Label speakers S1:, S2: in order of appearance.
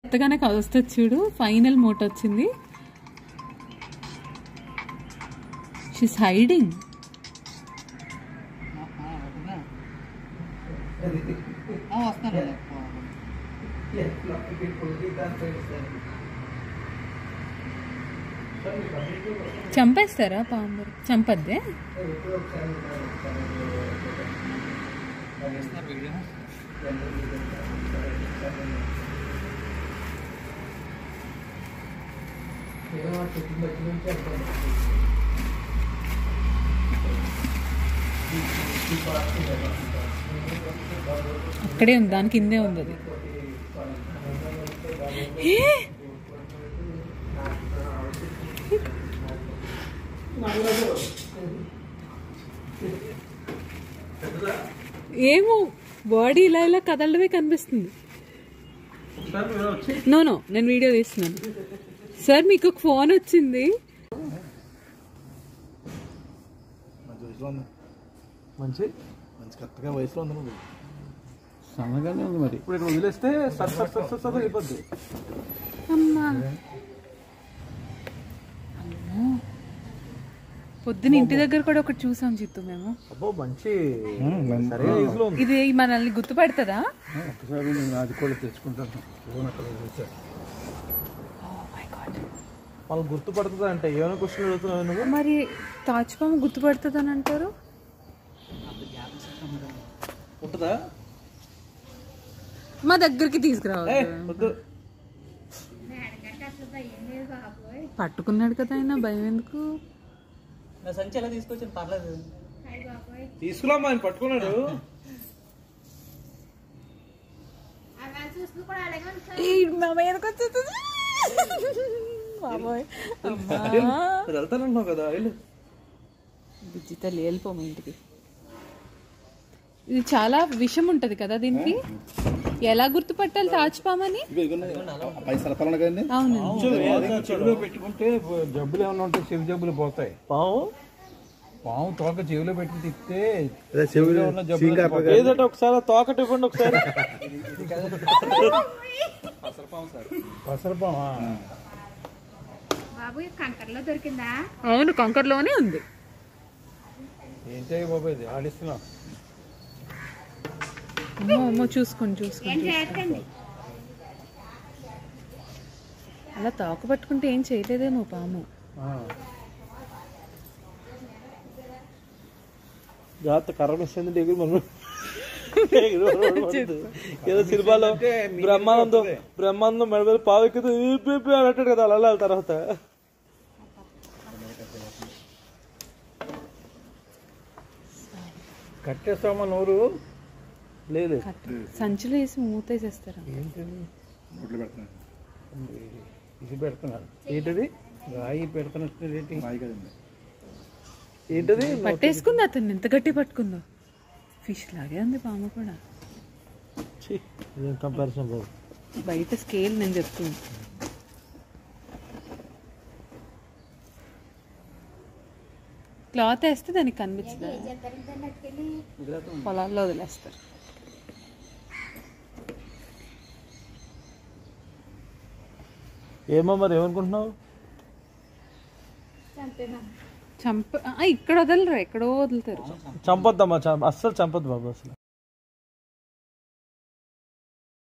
S1: ఎత్తగానే వస్తుంది చూడు. ఫైనల్ మోట్ వచ్చింది. She's hiding. చంపేస్తారా పాము? చంపద్దే. అక్కడే ఉంది, దాని కిందే ఉంది అది. ఏమో బాడీ ఇలా ఇలా కదలడమే కనిపిస్తుంది. నో నేను వీడియో తీస్తున్నాను సార్. మీకు ఒక ఫోన్ వచ్చింది.
S2: మంచి కరెక్ట్గా వయసులో ఉంది. సన్నగానే ఉంది. మరి ఇప్పుడు వదిలేస్తే అయిపోద్ది.
S1: అమ్మా పొద్దున ఇంటి దగ్గర కూడా ఒకటి చూసాం చిత్తు మేము.
S2: మంచి
S1: ఇది మనల్ని గుర్తుపడుతుందా?
S2: ఒకసారి నేను అది కూడా తెచ్చుకుంటాను. వాళ్ళు గుర్తుపడుతుందా అంటే ఏమైనా క్వశ్చన్ అడుగుతున్నావు?
S1: మరి తాజ్పాము గుర్తుపడుతుంది అని అంటారు.
S2: ఉంటుందా?
S1: మా దగ్గరికి తీసుకురావాలి. పట్టుకున్నాడు కదా ఆయన, భయం ఎందుకు?
S3: సంచి ఎలా తీసుకొచ్చాను పర్లేదు.
S2: తీసుకురామ్మా, ఆయన పట్టుకున్నాడు. వెళ్తానన్నావు కదా.
S1: బుజ్జి తల్లి వెళ్ళిపోము ఇంటికి. ఇది చాలా విషం ఉంటది కదా దీనికి. ఎలా గుర్తుపట్టాలి తాజ్పామని? అవును,
S2: చెవిలో పెట్టుకుంటే జబ్బులు ఏమన్నా ఉంటే చెవి జబ్బులు పోతాయి. పాము తోక చెవిలో పెట్టి తిప్పితే చెవిలో ఉన్న జబ్బులు ఏదంటే ఒకసారి తోక ఇవ్వండి ఒకసారి. పసరపామా?
S1: అవును, కంకర్లోనే ఉంది.
S2: ఏంటి బాబాయ్ ఇది ఆడిస్తున్నా?
S1: అమ్మో చూసుకోండి. అలా తోక పట్టుకుంటే ఏం చేయలేదేమో పాము.
S2: జాగ్రత్త, కర్ర వస్తుంది ఎగురు. మనం ఏదో సినిమాలో బ్రహ్మానందం మెడ పావు ఎక్కుతుంది అంటాడు కదా, అలా తర్వాత కట్టేస్తామా నోరు? లేదు,
S1: సంచులు వేసి మూతేసేస్తారా?
S2: ఇది పెడుతున్నారు. ఏంటది? రాయి పెడుతున్నట్టు ఏంటది?
S1: పట్టేసుకుంది అతన్ని. ఎంత గట్టి పట్టుకుందో. ఫిష్ లాగే ఉంది పాము కూడా.
S2: కంపారిజన్ బాబు.
S1: బయట స్కేల్ నేను చెప్తుంది. క్లాత్ వేస్తే దానికి కనిపించదు. పొలాల్లో వదిలేస్తారు.
S2: ఏమో మరి ఏమనుకుంటున్నావు?
S1: ఇక్కడ వదలరా, ఎక్కడో వదులుతారు.
S2: చంపొద్దమ్మా, అస్సలు చంపొద్దు బాబు అసలు.